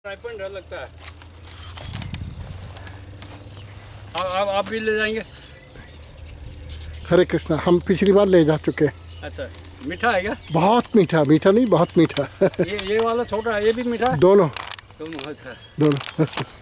डर लगता है। आप भी ले जाएंगे? हरे कृष्णा, हम पिछली बार ले जा चुके हैं। अच्छा, मीठा है क्या? बहुत मीठा, मीठा नहीं बहुत मीठा। ये वाला छोटा है, ये भी मीठा है? दोनों दोनों। अच्छा, दोनों।